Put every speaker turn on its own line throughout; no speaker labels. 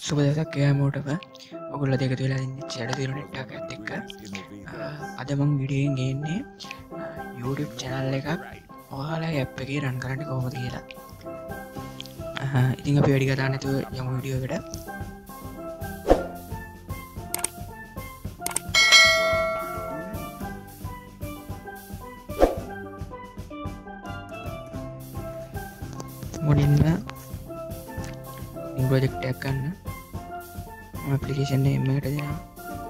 සුබ දවසක් හැමෝටම. ඔයගොල්ලෝ දෙක තුලා ඉන්නේ චැඩ දින නෙට් එකත් එක්ක. අද මම වීඩියෝෙන් ගේන්නේ YouTube channel එකක් ඔයාලා app එකේ run කරන්න කොහොමද කියලා. ඉතින් අපි වැඩි කතා නැතුව යමු වීඩියෝ එකට. මුලින්ම project එකක් ගන්න application name එකට දෙනවා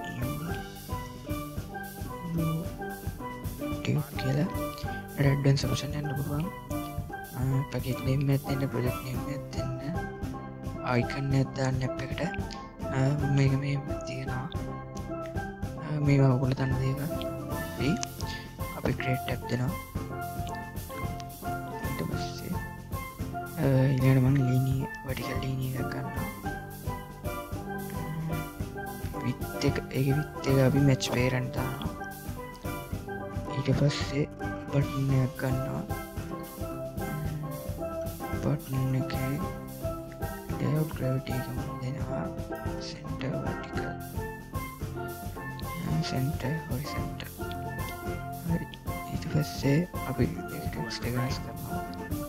YouTube කියලා add-on solution යන්න පුළුවන්. package name එකක් දෙන්න, project name එකක් දෙන්න, icon එකක් දාන්න app එකට. මේක මේ තියෙනවා. මේවා ඔයගොල්ලෝ දන්න දේවල්. හරි. අපි create tab දෙනවා. ඊට පස්සේ ඊළඟට මම linear vertical linear එකක් ගන්නවා. width එක අපි match parent දානවා. ඊට පස්සේ button එකක් ගන්නවා. button එකේ layout gravity එක දෙනවා. center vertical, center horizontal. හරි. ඊට පස්සේ අපි text එක වෙනස් කරනවා.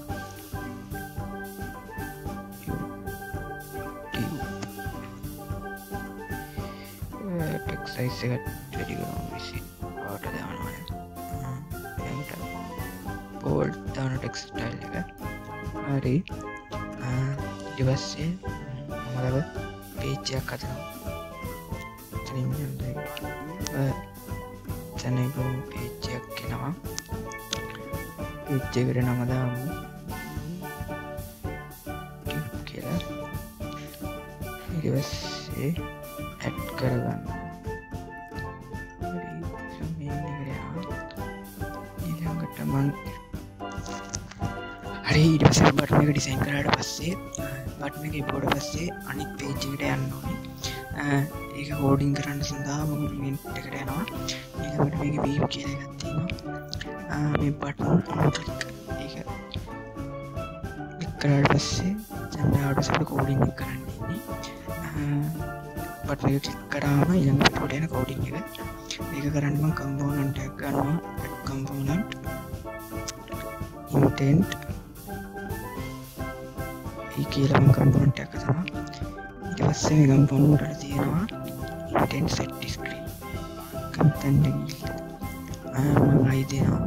text size එක වැඩි කරනවා. විසි පාට දානවා. ඊට bold දාන text style එක. හරි. ඊට පස්සේ මොකද page එකක් හදනවා. එතනින් යන්නේ තැනක page එකක් එනවා. page එකට නම දාමු tube කියලා. ඊට පස්සේ add කරගන්න. හරි. ඊට පස්සේ බටන් එක ඩිසයින් කරාට පස්සේ බටන් එක ඉපුවට පස්සේ අනිත් පේජ් එකට යන්න ඕනේ. ඒක කෝඩින් කරන්න සඳහා මම ඉවෙන්ට් එකට යනවා. ඊළඟට මේකේ view කියලා එකක් තියෙනවා. මේ බටන් ක්ලික් ඒක කරාට පස්සේ දැන් ආවට අපිට කෝඩින් එක කරන්න ඉන්නේ. බටන් එක ක්ලික් කරාම ඊළඟ පිටුවට එන කෝඩින් එක. මේක කරන්න මම කම්පෝනන්ට් එකක් ගන්නවා. කම්පෝනන්ට් intent කියලා මම කම්පෝනන්ට් එකක් හදනවා. ඊට පස්සේ මේ කම්පෝනන්ට් වල තියෙනවා intent set screen. කන්ටෙන්ට් එක මම අයි දෙනවා.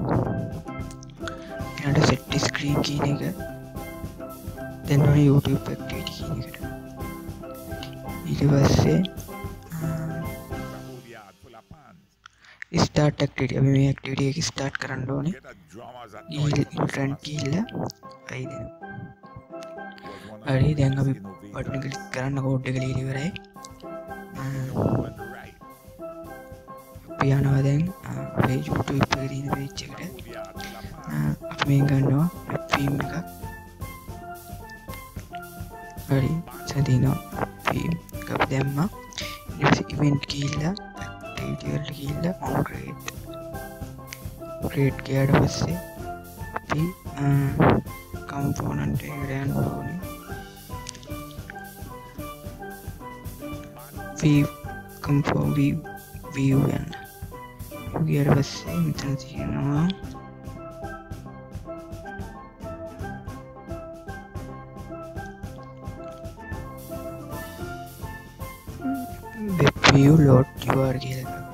ඊට set screen කියන එක දැන් ඔය YouTube activity කියන එකට. ඊට පස්සේ start activity. අපි මේ activity එක start කරන්න ඕනේ. front ගිහිල්ලා අයි දෙනවා. හරි. දැන් අපි බටන් එක ක්ලික් කරන්න කෝඩ් එක ලියලා ඉවරයි. අපි යනවා දැන් අපේ YouTube එකේ තියෙන page එකට. අපි මේ ගන්නවා theme එකක්. හරි. සදිනවා theme එකක් දැම්මා. ඊට පස්සේ event ගිහිල්ලා activity වලට ගිහිල්ලා create ගියාට පස්සේ අපි component එකට යන්න ඕනේ. view යන්න. ඊට පස්සේ මෙතන තියෙනවා web view load URL කියලා එකක්.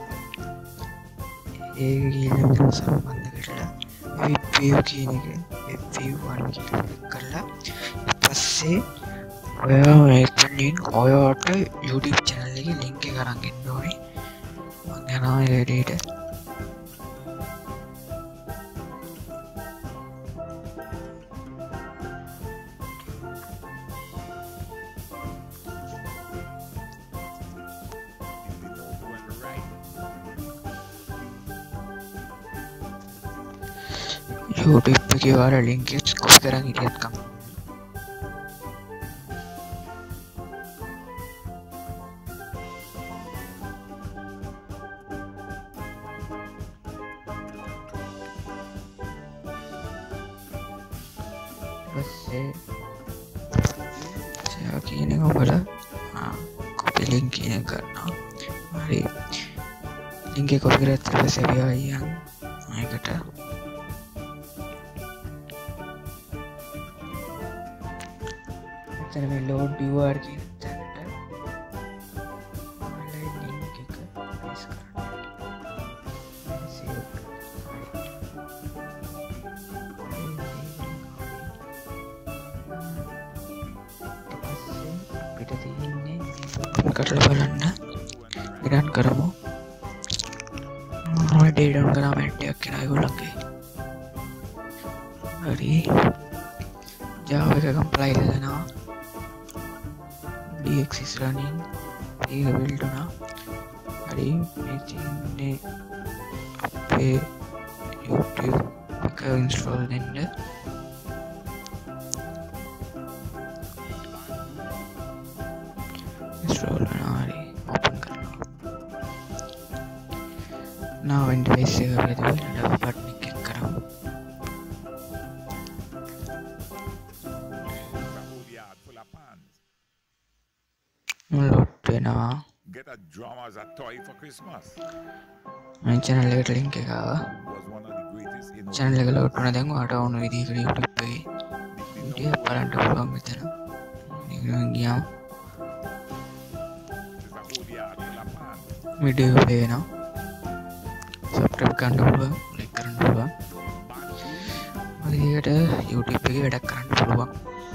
ඒක කියලා මෙතන සම්බන්ධ කරලා web view කියන එක web view 1 කියලා ක්ලික් කරලා ඊට පස්සේ ඔයාට YouTube channel එකේ link එක අරන් ඉන්න ඕනේ. මම යනවා ඒකට. YouTube එකේ වල link එක copy කරන් ඉරියත් කම. පස්සේ කියන එක ඔබලා ලින්ක් එක කරනවා. හරි ලින්ක් එක කොපි කරලා ඊට පස්සේ අපි ආයන් මේකට එතන මේ load viewer කියන තැනට online link එක paste කරන්න. save පිට තියෙන්නේ කරලා බලන්න ඉරන් කරමු. ඩේ ඩවුන් කරාම ඇට්ටයක් එනවා ඒගොල්ලන්ගේ. හරි Java එක කම්පයිල් කරනවා. dx is running ඒක build වුණා. හරි මේ තියෙන්නේ අපේ YouTube එක install දෙන්න. install කරනවා. හරි open කරනවා. now interface එක අපිට දෙන්න button එක click කරමු. load වෙනවා.
Get a drum as a toy for Christmas.
මේ channel එකට link එක ආවා.
Was one of the greatest innovations.
channel එක load වුණා. දැන් ඔයාලට ඕන විදිහකට YouTube එකේ වීඩියෝ බලන්න පුළුවන් මෙතන. මේක ගියාම වීඩියෝ play වෙනවා. subscribe කරන්න පුළුවන්, like කරන්න පුළුවන්. ඔයකට YouTube එකේ වැඩක් කරන්න පුළුවන්.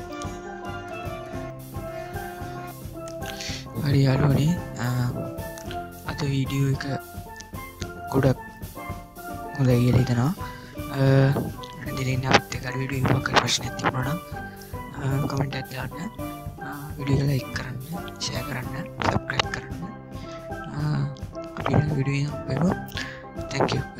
හරි යාළුවනේ අද වීඩියෝ එක ගොඩක් හොඳයි කියලා හිතනවා. දෙලින් අපිට කර වීඩියෝ එකක් ප්‍රශ්නයක් තිබුණා නම් කමෙන්ට් එකක් දාන්න. වීඩියෝ එක ලයික් කරන්න, ෂෙයා කරන්න, සබ්ස්ක්‍රයිබ් කරන්න. අපි වීඩියෝ එක බලමු. Thank you.